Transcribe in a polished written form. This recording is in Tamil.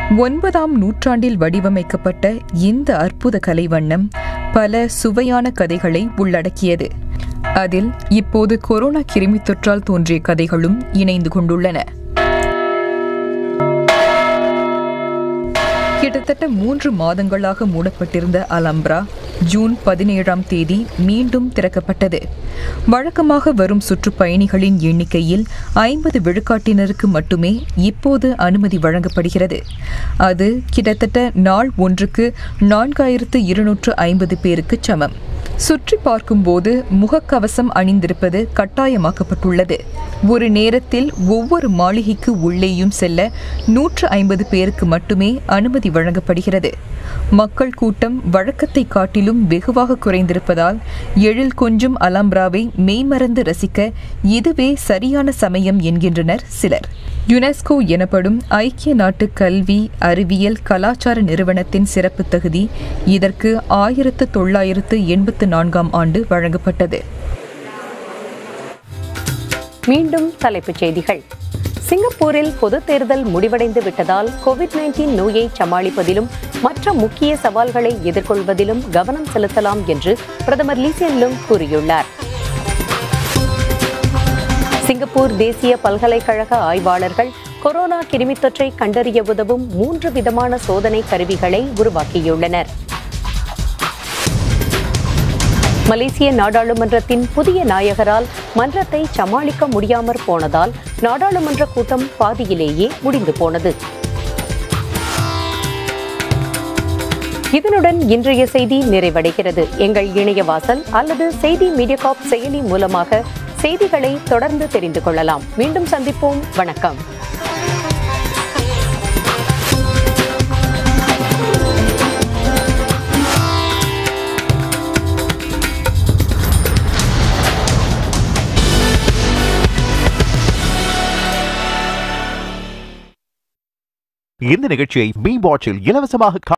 9ஆம் நூற்றாண்டில் வடிவமைக்கப்பட்ட இந்த அற்புத கலைவண்ணம் பல சுவையான கதைகளை உள்ளடக்கியது. அதில் இப்போது கொரோனா கிருமி தொற்றால் தோன்றிய கதைகளும் இணைந்து கொண்டுள்ளன. கிட்டத்தட்ட 3 மாதங்களாக மூடப்பட்டிருந்த அலம்ப்ரா ஜூன் 17ஆம் தேதி மீண்டும் திறக்கப்பட்டது. வழக்கமாக வரும் சுற்றுப்பயணிகளின் எண்ணிக்கையில் 50 விழுக்காட்டினருக்கு மட்டுமே இப்போது அனுமதி வழங்கப்படுகிறது. அது கிட்டத்தட்ட நாள் ஒன்றுக்கு 4250 பேருக்கு சமம். சுற்றி பார்க்கும்போது முகக்கவசம் அணிந்திருப்பது கட்டாயமாக்கப்பட்டுள்ளது. ஒரு நேரத்தில் ஒவ்வொரு மாளிகைக்கு உள்ளேயும் செல்ல 150 பேருக்கு மட்டுமே அனுமதி வழங்கப்படுகிறது. மக்கள் கூட்டம் வழக்கத்தை காட்டிலும் வெகுவாக குறைந்திருப்பதால் எழில் கொஞ்சம் அலம்ப்ராவை மெய்மறந்து ரசிக்க இதுவே சரியான சமயம் என்கின்றனர் சிலர். யுனெஸ்கோ எனப்படும் ஐக்கிய நாட்டு கல்வி, அறிவியல், கலாச்சார நிறுவனத்தின் சிறப்பு தகுதி இதற்கு 1984ஆம் ஆண்டு வழங்கப்பட்டது. மீண்டும் தலைப்புச் செய்திகள். சிங்கப்பூரில் பொது தேர்தல் முடிவடைந்து விட்டதால் கோவிட்-19 நோயை சமாளிப்பதிலும் மற்ற முக்கிய சவால்களை எதிர்கொள்வதிலும் கவனம் செலுத்தலாம் என்று பிரதமர் லீ சியன் லூங் கூறியுள்ளார். சிங்கப்பூர் தேசிய பல்கலைக்கழக ஆய்வாளர்கள் கொரோனா கிருமித் தொற்றை கண்டறிய உதவும் 3 விதமான சோதனை கருவிகளை உருவாக்கியுள்ளனர். மலேசிய நாடாளுமன்றத்தின் புதிய நாயகரால் மன்றத்தை சமாளிக்க முடியாமற் போனதால் நாடாளுமன்ற கூட்டம் பாதியிலேயே முடிந்து போனது. இதனுடன் இன்றைய செய்தி நிறைவடைகிறது. எங்கள் இணையவாசல் அல்லது செய்தி மீடியாகாப் செயலி மூலமாக செய்திகளை தொடர்ந்து தெரிந்து கொள்ளலாம். மீண்டும் சந்திப்போம். வணக்கம். இந்த நிகழ்ச்சியை மீ வாட்சில் இலவசமாக